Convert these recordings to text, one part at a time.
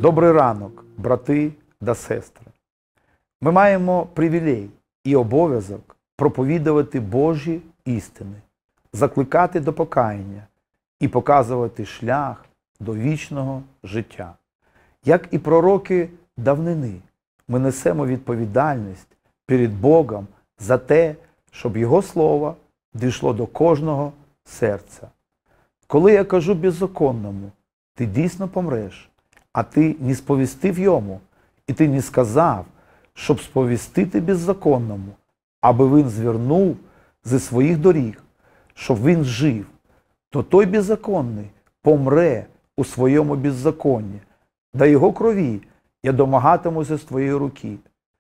Добрий ранок, брати та сестри. Ми маємо привілей і обов'язок проповідувати Божі істини, закликати до покаяння і показувати шлях до вічного життя. Як і пророки давнини, ми несемо відповідальність перед Богом за те, щоб Його Слово дійшло до кожного серця. Коли я кажу беззаконному, ти дійсно помреш, а ти не сповістив йому, і ти не сказав, щоб сповістити беззаконному, аби він звернув зі своїх доріг, щоб він жив, то той беззаконний помре у своєму беззаконні, да його крові я домагатимуся з твоєї руки.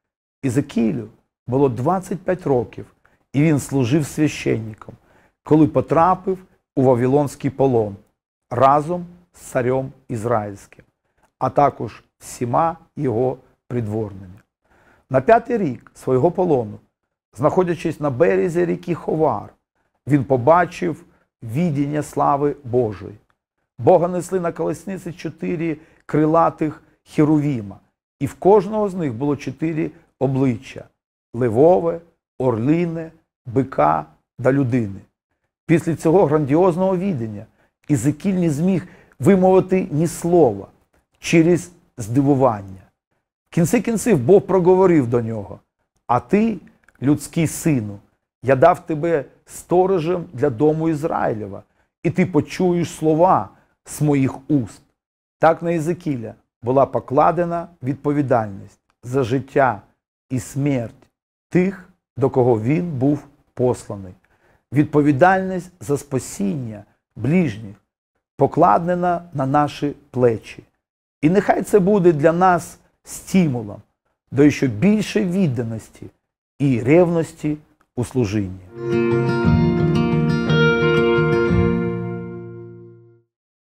Ізекілю було 25 років, і він служив священником, коли потрапив у Вавилонський полон разом з царем Ізраїльським, а також всіма його придворними. На 5-й рік свого полону, знаходячись на березі ріки Ховар, він побачив видіння слави Божої. Бога несли на колесниці 4 крилатих херувіма, і в кожного з них було 4 обличчя – левове, орлине, бика та людини. Після цього грандіозного видіння Ізекіль не зміг вимовити ні слова через здивування. В кінці кінців Бог проговорив до нього: «А ти, людський сину, я дав тебе сторожем для дому Ізраїлєва, і ти почуєш слова з моїх уст». Так на Ізекіля була покладена відповідальність за життя і смерть тих, до кого він був посланий. Відповідальність за спасіння ближніх покладена на наші плечі. І нехай це буде для нас стимулом до ще більшої відданості і ревності у служінні.